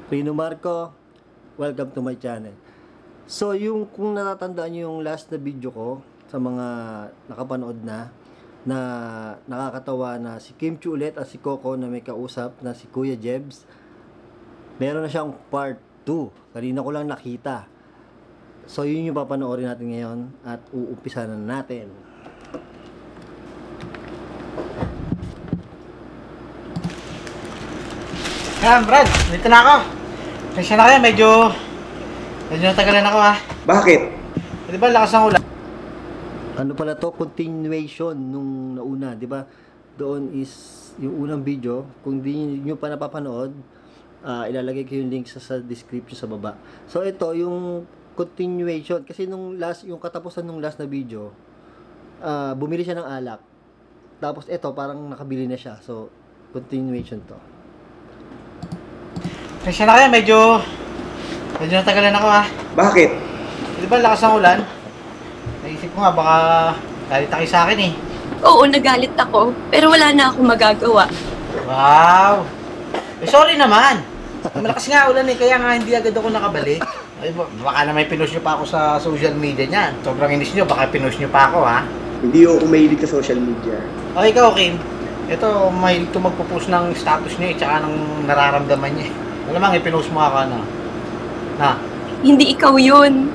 Rino Marco, welcome to my channel. So kung natatandaan nyo yung last na video ko sa mga nakapanood na nakakatawa na si Kim Chiu ulit at si Coco na may kausap na si Kuya Jebs, meron na siyang part 2. Kanina ko lang nakita. So yun yung papanoorin natin ngayon at uumpisa na natin. Yan, Brad, dito na ako. Kasi na kayo, medyo natagalan ako ha. Bakit? Di ba lakas ng ulan? Ano pala to? Continuation nung nauna, di ba? Doon is yung unang video. Kung di nyo pa napapanood, ilalagay ko yung link sa description sa baba. So ito yung continuation kasi yung katapusan nung last na video, bumili siya ng alak. Tapos ito parang nakabili na siya. So continuation to. Kasi na kayo, medyo natagalan ako ha. Bakit? Di ba lakas ng ulan? Naisip ko nga, baka galit kayo sa akin eh. Oo, nagalit ako. Pero wala na akong magagawa. Wow! Eh, sorry naman. Malakas nga ulan eh, kaya nga hindi agad ako nakabalik. Ay, baka na may pinost nyo pa ako sa social media niyan. Sobrang inis nyo, baka pinost nyo pa ako ha. Hindi ako mahilig sa social media. Okay ka, Kim. Ito, mahilig ito magpo-post ng status niya eh, tsaka ng nararamdaman niya eh. Malamang ipinost mo ako na. Hindi ikaw yun.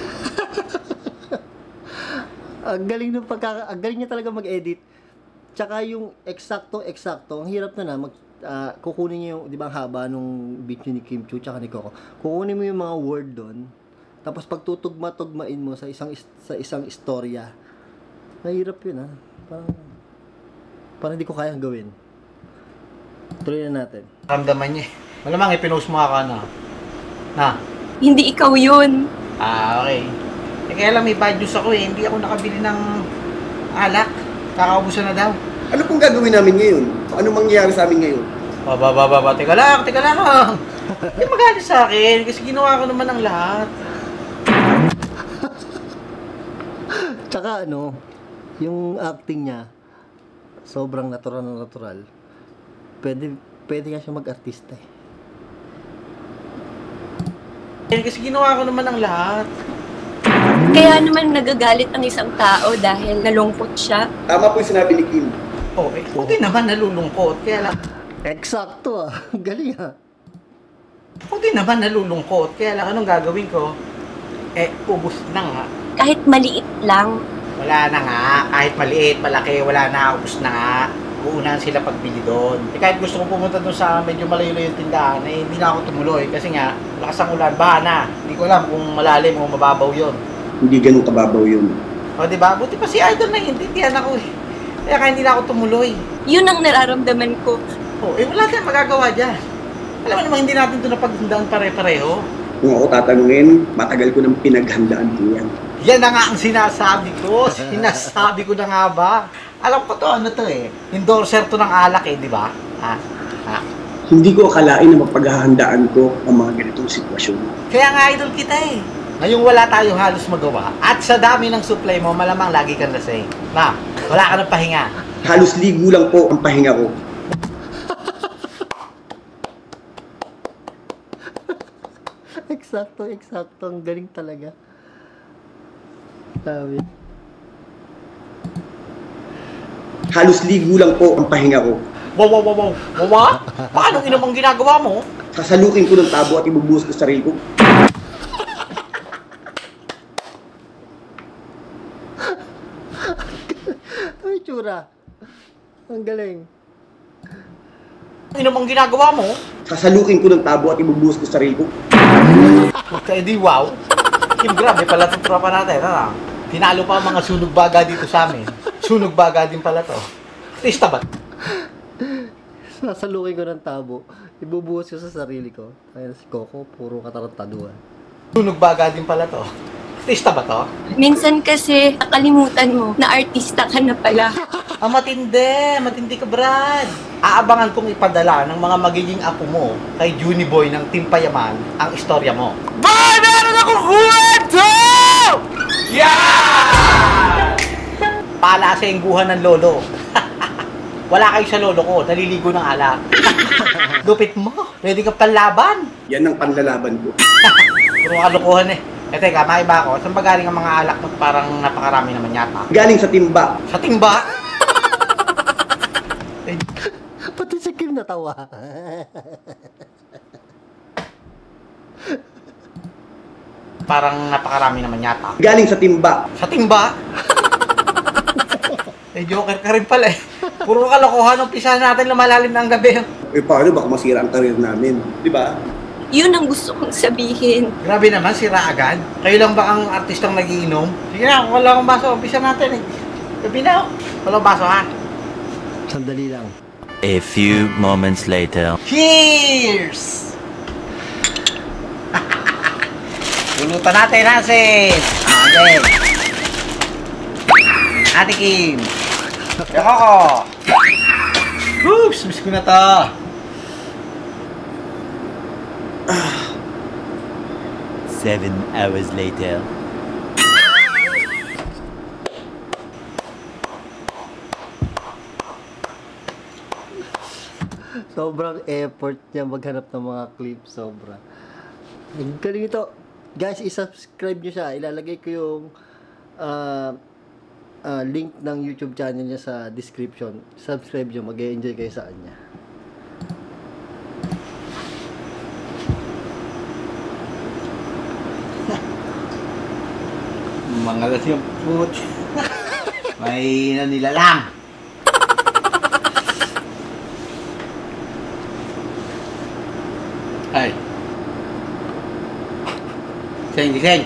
Ang galing ang galing niya talaga mag-edit. Tsaka yung eksakto, ang hirap na kukunin niyo yung, di ba, haba nung video ni Kim Chiu tsaka ni Coco. Kukunin mo yung mga word doon. Tapos pagtutugma-tugmain mo sa isang istorya. Mahirap yun ha. Parang hindi ko kayang gawin. Tuloy na natin. Ramdaman niya eh. Malamang ipinost mo ako na. Hindi ikaw yun. Okay. Eh, kaya lang may bad news ako eh. Hindi ako nakabili ng alak. Kakaubusan na daw. Ano pong gagawin namin ngayon? Ano mangyayari sa amin ngayon? Teka lang. Hindi magalit sa akin kasi ginawa ko naman ang lahat. Tsaka yung acting niya, sobrang natural na natural. Pwede nga siya mag-artista eh. Kasi ginawa ko naman ang lahat. Kaya naman nagagalit ang isang tao dahil nalungkot siya. Tama po yung sinabi ni Kim. Buti naman nalulungkot. Kaya lang, Eksakto ah. Galing ah. buti naman nalulungkot. Kaya lang, anong gagawin ko? Ubus na nga. Kahit maliit lang. Wala na nga. Kahit maliit, malaki, wala na. Ubus na nga. Uunahan sila pagbili doon. Kahit gusto ko pumunta doon sa medyo malayo yung tindahan, hindi na ako tumuloy. Kasi nga, lakas ang ulan, baha na. Hindi ko alam kung malalim o mababaw yun. Hindi ganun kababaw yun. O diba? Buti pa si Idol na hintindihan ako eh. Kaya hindi na ako tumuloy. Yun ang nararamdaman ko. Wala tayong magagawa dyan. Alam mo naman, hindi natin ito napaghandaan pare-pareho. Kung ako tatanungin, matagal ko nang pinaghandaan ko yan. Yan na nga ang sinasabi ko. Sinasabi ko na nga ba? Alam ko to, ano to eh. Endorser to ng alak eh, di ba? Hindi ko akalain na mapaghahandaan ko ang mga ganitong sitwasyon. Kaya nga idol kita eh. Ngayong wala tayong halos magawa, at sa dami ng supply mo, malamang lagi kang lasing. Wala ka ng pahinga. Halos ligo lang po ang pahinga ko. Eksakto. Ang galing talaga. Sabi. Halos ligo lang po ang pahinga ko. Wow. Paano inamang ginagawa mo? Sasalukin ko ng tabo at ibubuhos ko sa sarili ko. Ay, tsura. Ang galing. Inamang ginagawa mo? Sasalukin ko ng tabo at ibubuhos ko sa sarili ko. Di wow. Kim, grabe pala itong tropa natin. Tinalo pa ang mga sunog baga dito sa amin. Sunog baga din pala to. Artista ba? Sasalukin ko ng tabo. Ibubuhos ko sa sarili ko. Ayun si Coco, puro katarantaduhan. Sunog baga din pala to. Artista ba to? Minsan kasi nakalimutan mo na artista ka na pala. Matindi ka, Brad. Aabangan kong ipadala ng mga magiging apo mo kay Juniboy ng Team Payaman ang istorya mo. Boy, meron akong kwento! Yeah! Pala sa ingguhan ng lolo. Wala kayo sa lolo ko, naliligo ng alak. Lupit mo. Pwede ka panlaban. Yan ang panlalaban ko. Puro kalokohan eh. Eh teka, maiba ako. Saan ba galing ang mga alak mo? Parang napakarami naman yata. Galing sa timba. Sa timba? Pati si Kim natawa. Parang napakarami naman yata. Galing sa timba. Sa timba? Eh, joker ka rin pala eh. Puro kalokohan. Umpisa natin lumalalim ng gabi. Eh, paano baka masira ang karir namin? Di ba? Yun ang gusto kong sabihin. Grabe naman, sira agad. Kayo lang ba ang artistang nagiinom? Sige na, kung wala akong baso, umpisa natin eh. Gabi na, walang baso ha. Sandali lang. A few moments later. Cheers! Pulutan natin, Hansen! Okay. Ate Kim! Ako ko! Oops! Miss ko na to! 7 hours later. Sobrang effort niya maghanap ng mga clip. Sobra. Ang galing ito. Guys, i-subscribe nyo siya. Ilalagay ko yung link ng YouTube channel niya sa description. Subscribe nyo. Mag-e-enjoy kayo sa kanya. Mga lasing put. May nanilalang. Ay. Gising.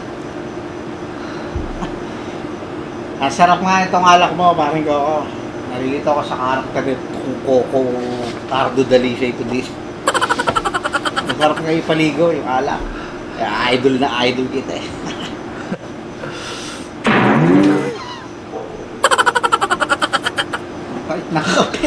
Ang sarap nga itong alak mo, paring ko. Nalilito ko sa karakter nito Coco Cardo Dalisay ito this. Ang sarap nga ipaligo yung alak. Kaya idol na idol kita eh. Kahit nakape.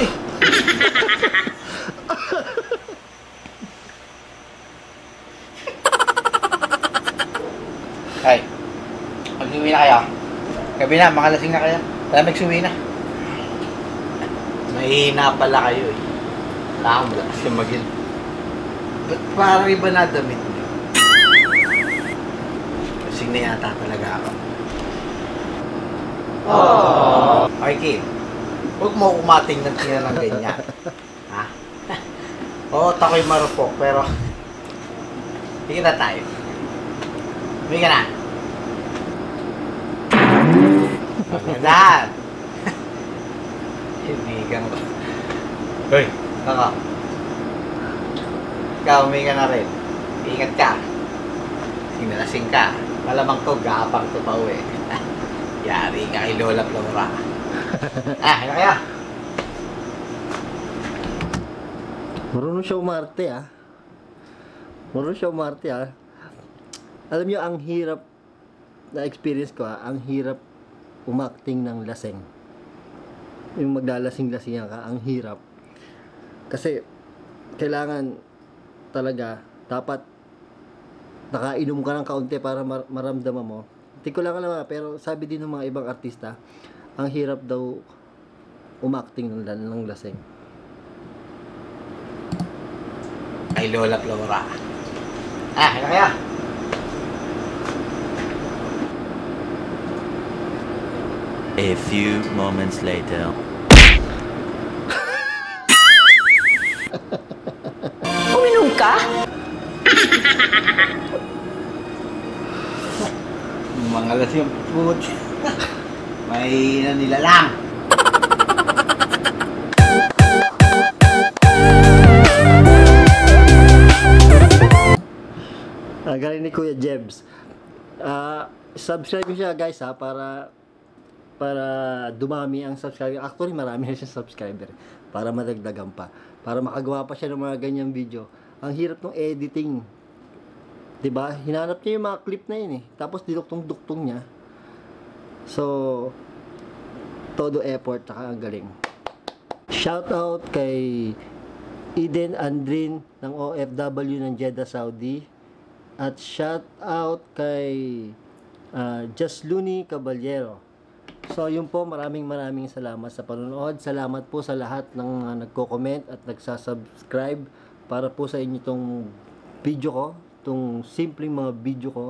Ay, mag-uwi na kayo. Gabi na, makalasing na kayo. Tara, mag-uwi na. Mahina pala kayo eh. Wala akong malakas yung magil. Ba't parang iba na damit niyo? Lasing na yata talaga ako. Okay, Kim. Huwag mo kumating ng tina ng ganyan. Ha? Oo, tako'y marupok, pero... Sige na tayo. Hindi ka na. Magandaan. Ibigan ko. Hoy, ako. Ikaw, umiga na rin. Ingat ka. Sinalasing ka. Malamang to, gapang to pa uwi. Yari ka kay Lola Flora. Ano kaya? Marunong siya umarte ah. Marunong siya umarte ah. Alam niyo, ang hirap na experience ko ang hirap umakting ng laseng. Yung maglalasing-lasing ka, ang hirap. Kasi, kailangan talaga, dapat nakainom ka ng kaunti para maramdaman mo. Hindi ko lang alam, pero sabi din ng mga ibang artista, ang hirap daw umakting ng laseng. Kay Lola Flora. Ano kaya? A few moments later. Uminom ka? Mga lasing put. May nanilalang. Galing ni Kuya Jebs. Subscribe nyo siya guys ha, para dumami ang subscriber. Actually, marami na siya subscriber. Para madagdagan pa. Para makagawa pa siya ng mga ganyang video. Ang hirap ng editing. 'Di ba? Hinanap niya yung mga clip na yun eh. Tapos diluktong-duktong niya. So, todo effort, tsaka ang galing. Shout out kay Eden Andrin ng OFW ng Jeddah, Saudi. At shout out kay Jasluni Caballero So yun po, maraming salamat sa panonood. Salamat po sa lahat ng nagko-comment at nagsasubscribe para po sa inyo itong video ko, itong simpleng mga video ko.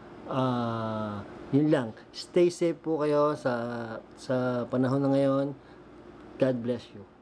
Yun lang. Stay safe po kayo sa panahon na ngayon. God bless you.